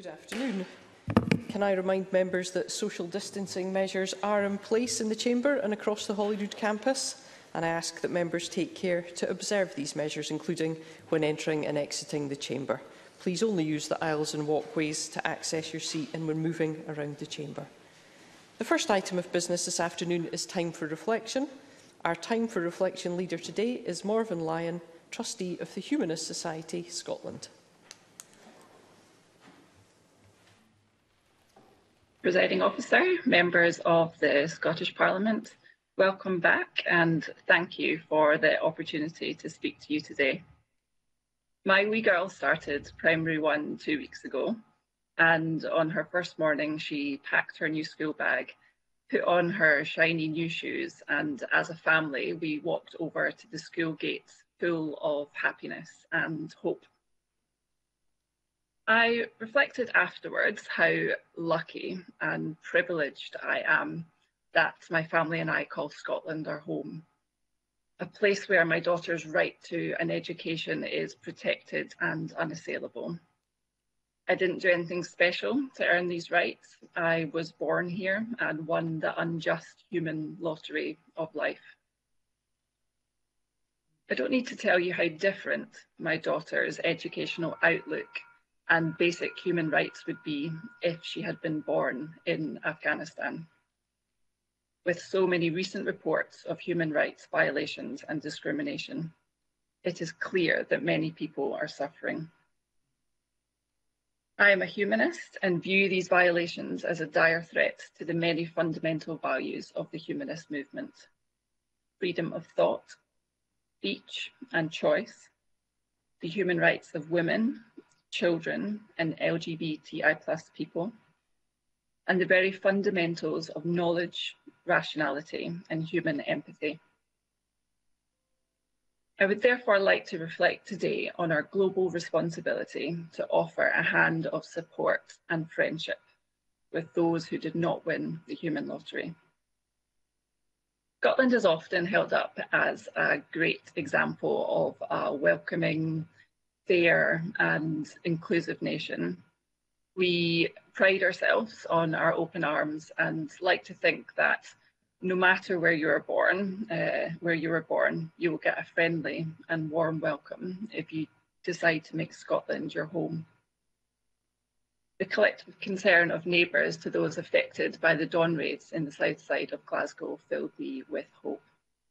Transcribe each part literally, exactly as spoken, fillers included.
Good afternoon. Can I remind members that social distancing measures are in place in the Chamber and across the Holyrood campus, and I ask that members take care to observe these measures, including when entering and exiting the Chamber. Please only use the aisles and walkways to access your seat and when moving around the Chamber. The first item of business this afternoon is time for reflection. Our time for reflection leader today is Morven Lyon, Trustee of the Humanist Society, Scotland. Presiding Officer, members of the Scottish Parliament, welcome back and thank you for the opportunity to speak to you today. My wee girl started primary one two weeks ago, and on her first morning she packed her new school bag, put on her shiny new shoes, and as a family we walked over to the school gates full of happiness and hope. I reflected afterwards how lucky and privileged I am that my family and I call Scotland our home, a place where my daughter's right to an education is protected and unassailable. I didn't do anything special to earn these rights. I was born here and won the unjust human lottery of life. I don't need to tell you how different my daughter's educational outlook and basic human rights would be if she had been born in Afghanistan. With so many recent reports of human rights violations and discrimination, it is clear that many people are suffering. I am a humanist and view these violations as a dire threat to the many fundamental values of the humanist movement: freedom of thought, speech and choice, the human rights of women, children and L G B T I plus people, and the very fundamentals of knowledge, rationality and human empathy. I would therefore like to reflect today on our global responsibility to offer a hand of support and friendship with those who did not win the human lottery. Scotland is often held up as a great example of a welcoming, fair and inclusive nation. We pride ourselves on our open arms and like to think that no matter where you are born, uh, where you were born, you will get a friendly and warm welcome if you decide to make Scotland your home. The collective concern of neighbours to those affected by the dawn raids in the south side of Glasgow filled me with hope.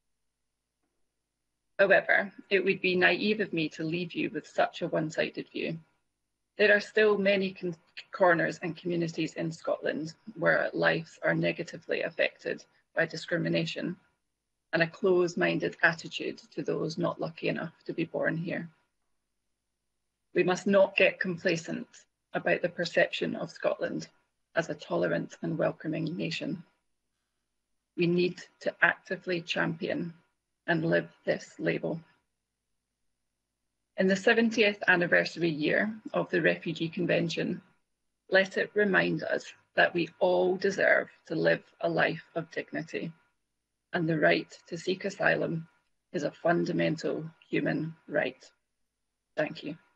However, it would be naive of me to leave you with such a one-sided view. There are still many corners and communities in Scotland where lives are negatively affected by discrimination and a closed-minded attitude to those not lucky enough to be born here. We must not get complacent about the perception of Scotland as a tolerant and welcoming nation. We need to actively champion and live this label. In the seventieth anniversary year of the Refugee Convention, let it remind us that we all deserve to live a life of dignity, and the right to seek asylum is a fundamental human right. Thank you.